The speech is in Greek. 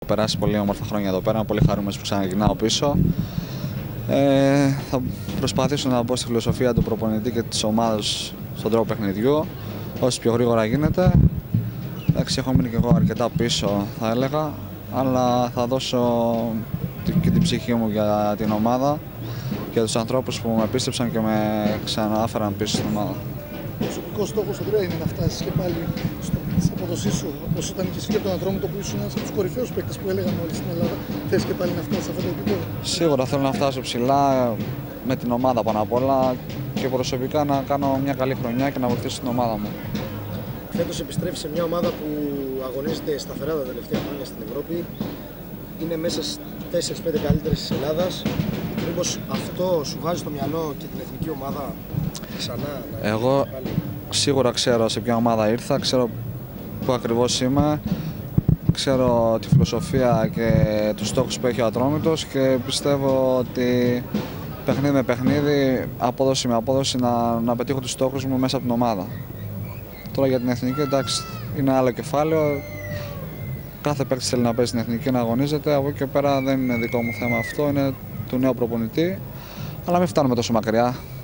Περάσει πολύ όμορφα χρόνια εδώ πέρα, πολύ χαρούμενος που ξαναγυρνάω πίσω. Θα προσπαθήσω να μπω στη φιλοσοφία του προπονητή και της ομάδας στον τρόπο παιχνιδιού, όσο πιο γρήγορα γίνεται. Εντάξει, έχω μείνει και εγώ αρκετά πίσω, θα έλεγα, αλλά θα δώσω και την ψυχή μου για την ομάδα και τους ανθρώπους που με πίστεψαν και με ξανάφεραν πίσω στην ομάδα. Ο προσωπικός στόχος του είναι να φτάσεις και πάλι στην απόδοσή σου, όπως όταν είχες και τον Ατρόμητο που ήσουν ένας από τους κορυφαίους παίκτες που έλεγαν όλοι στην Ελλάδα. Θες και πάλι να φτάσεις σε αυτό το επίπεδο? Σίγουρα θέλω να φτάσω ψηλά με την ομάδα πάνω απ' όλα και προσωπικά να κάνω μια καλή χρονιά και να βοηθήσω την ομάδα μου. Φέτος επιστρέφει σε μια ομάδα που αγωνίζεται σταθερά τα τελευταία χρόνια στην Ευρώπη. Είναι μέσα στις 4-5 καλύτερες της Ελλάδας. Μήπως αυτό σου βάζει στο μυαλό και την εθνική ομάδα ξανά? Εγώ σίγουρα ξέρω σε ποια ομάδα ήρθα, ξέρω πού ακριβώς είμαι, ξέρω τη φιλοσοφία και τους στόχους που έχει ο Ατρόμητος και πιστεύω ότι παιχνίδι με παιχνίδι, απόδοση με απόδοση να πετύχω τους στόχους μου μέσα από την ομάδα. Τώρα για την εθνική, εντάξει, είναι άλλο κεφάλαιο. Κάθε παίκτης θέλει να παίζει στην εθνική, να αγωνίζεται. Από εκεί και πέρα δεν είναι δικό μου θέμα αυτό, είναι του νέου προπονητή. Αλλά μην φτάνουμε τόσο μακριά.